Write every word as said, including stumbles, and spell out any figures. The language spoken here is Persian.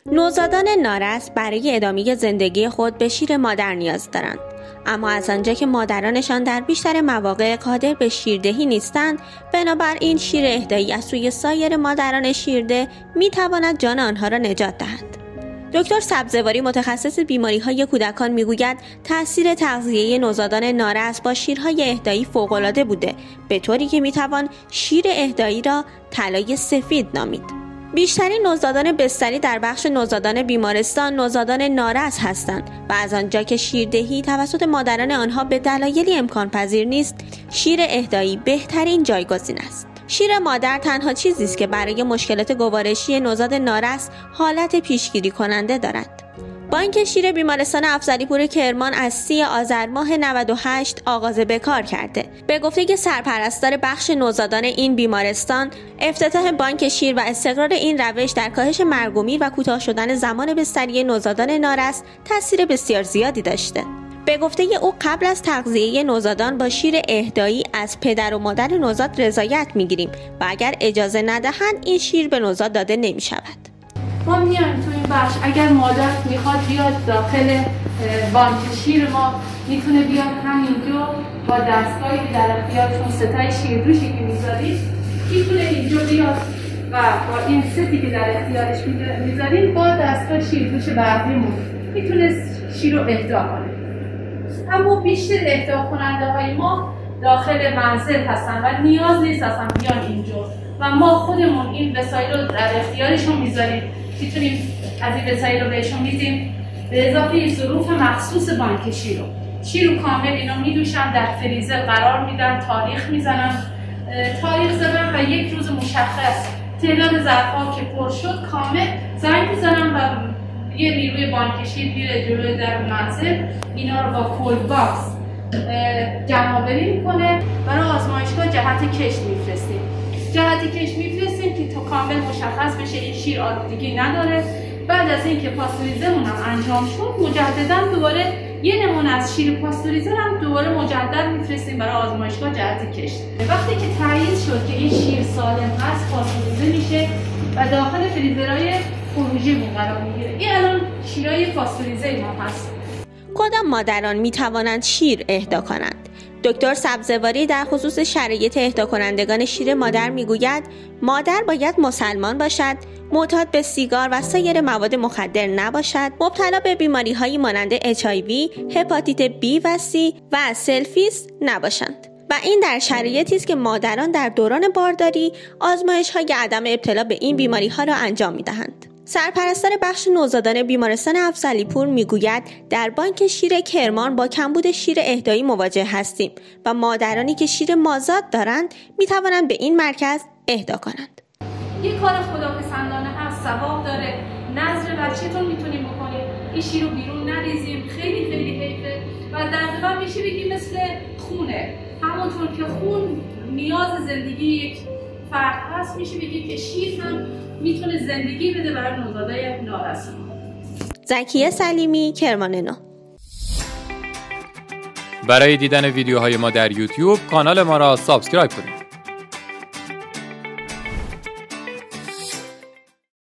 نوزادان نارس برای ادامه زندگی خود به شیر مادر نیاز دارند. اما از آنجا که مادرانشان در بیشتر مواقع قادر به شیردهی نیستند، بنابراین شیر اهدایی از سوی سایر مادران شیرده میتواند جان آنها را نجات دهد. دکتر سبزواری متخصص بیماری‌های کودکان میگوید تأثیر تغذیه نوزادان نارس با شیرهای اهدایی فوق‌العاده بوده، به طوری که میتوان شیر اهدایی را طلای سفید نامید. بیشترین نوزادان بستری در بخش نوزادان بیمارستان نوزادان نارس هستند و از آنجا که شیردهی توسط مادران آنها به دلایلی امکان پذیر نیست، شیر اهدایی بهترین جایگزین است. شیر مادر تنها چیزی است که برای مشکلات گوارشی نوزاد نارس حالت پیشگیری کننده دارد. بانک شیر بیمارستان افضلی‌پور کرمان از سی آذر ماه نود و هشت آغاز به کار کرده. به گفته سرپرستار بخش نوزادان این بیمارستان، افتتاح بانک شیر و استقرار این روش در کاهش مرگ و میر و کوتاه شدن زمان بستری نوزادان نارس تاثیر بسیار زیادی داشته. به گفته او قبل از تغذیه نوزادان با شیر اهدایی از پدر و مادر نوزاد رضایت می‌گیریم و اگر اجازه ندهند این شیر به نوزاد داده نمی‌شود. ما میایم تو این بخش، اگر مادر میخواد بیاد داخل بانک شیر ما میتونه بیاد همینجا با دستگاهی در اختیارتون ستای شیردوشی که میذارید میتونه اینجا بیاد و با این ستی که در اختیارش میذارید با دستگاه شیردوش برقیمون میتونه شیر رو اهدا کنه. اما بیشتر اهدا کننده های ما داخل منزل هستن و نیاز نیست اصلا بیان اینجا و ما خودمون این وسایل رو در اختیارشون میذاریم. میتونیم از این وسایل رو بهشون میدیم به اضافه ظروف مخصوص بانک شیر رو شیر رو کامل اینا میدوشن، در فریزر قرار میدن، تاریخ میزنن، تاریخ زدن و یک روز مشخص تعداد ظرف‌ها که پر شد کامل زنگ میزنن و یه نیروی بانک شیر میره جلوی در منزل اینا رو با کولد باکس جمع‌آوری میکنه برای آزمایشگاه جهت کشت میفرستیم. جهت کشت میفرستیم که تا کامل مشخص بشه این شیر آلودگی نداره. بعد از اینکه پاستوریزمون هم انجام شد مجددا دوباره یه نمونه از شیر پاستوریزه هم دوباره مجدد میفرستیم برای آزمایشگاه جهت کشت. وقتی که تایید شد که این شیر سالم هست پاستوریزه میشه و داخل فریزرهای خروجیمون قرار میگیره. این الان شیرای پاستوریزه ما هست. کدام مادران میتوانند شیر اهدا کنند؟ دکتر سبزواری در خصوص شرایط اهدا کنندگان شیر مادر میگوید مادر باید مسلمان باشد، معتاد به سیگار و سایر مواد مخدر نباشد، مبتلا به بیماری‌هایی مانند اچ آی وی، هپاتیت بی و سی و سلفیس نباشند. و این در شرایطی است که مادران در دوران بارداری آزمایش‌های عدم ابتلا به این بیماری‌ها را انجام می‌دهند. سرپرستار بخش نوزادان بیمارستان افضلی‌پور میگوید در بانک شیر کرمان با کمبود شیر اهدایی مواجه هستیم و مادرانی که شیر مازاد دارند میتوانند به این مرکز اهدا کنند. یه کار خداپسندانه هست، ثواب داره. نظر بچه‌تون میتونیم بکنید. این شیر رو بیرون نریزیم، خیلی خیلی حیفه و در واقع میشه بگیم مثل خونه. همونطور که خون نیاز زندگی یک فرد هست، میشه بگیم که شیر هم میتونه زندگی بده برای نوزادای نارس. زکیه سلیمی، کرمان نو. برای دیدن ویدیوهای ما در یوتیوب کانال ما را سابسکرایب کنید.